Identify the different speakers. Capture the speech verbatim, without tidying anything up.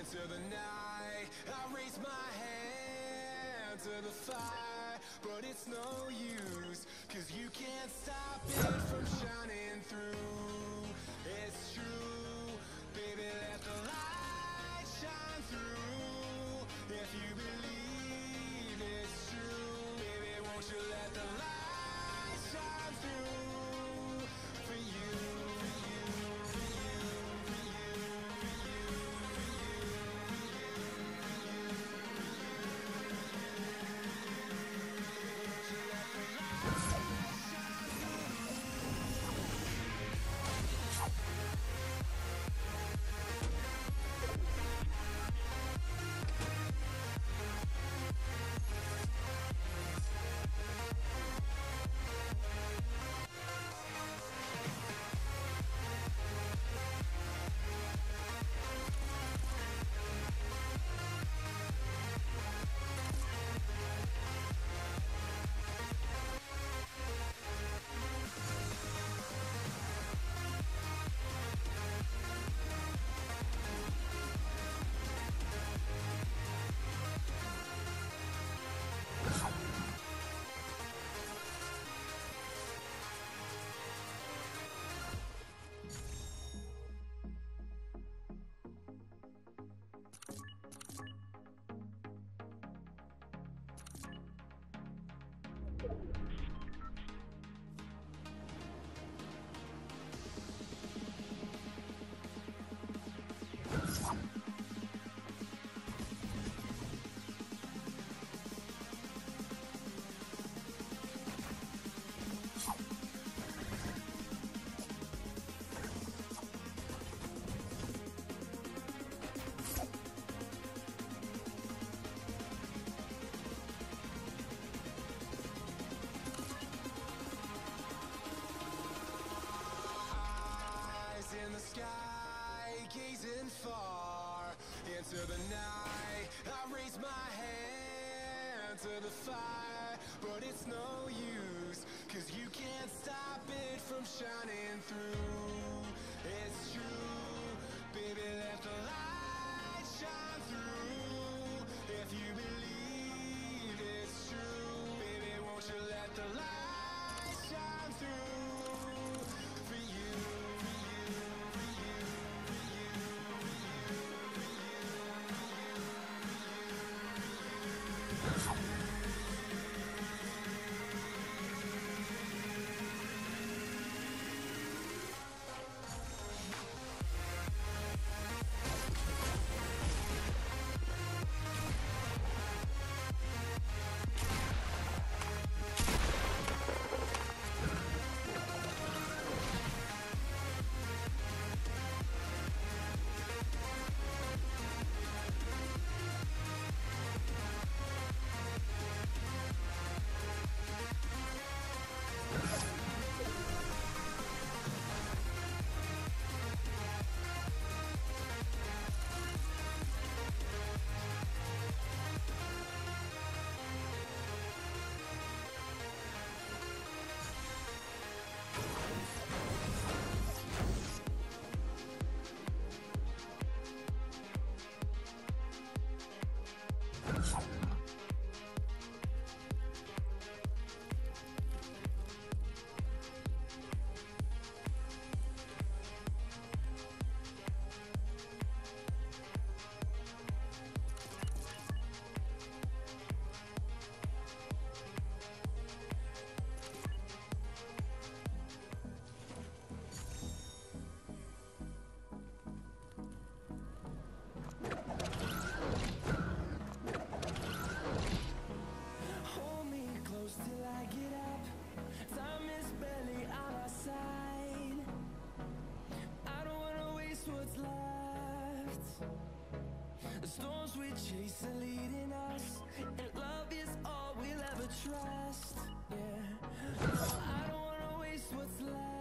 Speaker 1: into the night. I raise my hand to the fire, but it's no use, 'cause you can't stop it from shining through. It's true, baby, let the light shine through. If you believe it's true, baby, won't you let the light shine through for you, for you, for you, for you, for you, for you, for you, for you, for you. Won't you let the light shine in the sky, gazing far into the night. I raise my hand to the fire, but it's no use, 'cause you can't stop it from shining through. It's true, baby, let the light shine through. If you believe it's true, baby, won't you let the light shine through for you, for you, for you, for you, for you, for you, for you. Hold me close till I get up. Time is barely on our side. I don't wanna waste what's left. The storms we chase are leading us, and love is all we'll ever trust. Yeah, no, I don't wanna waste what's left.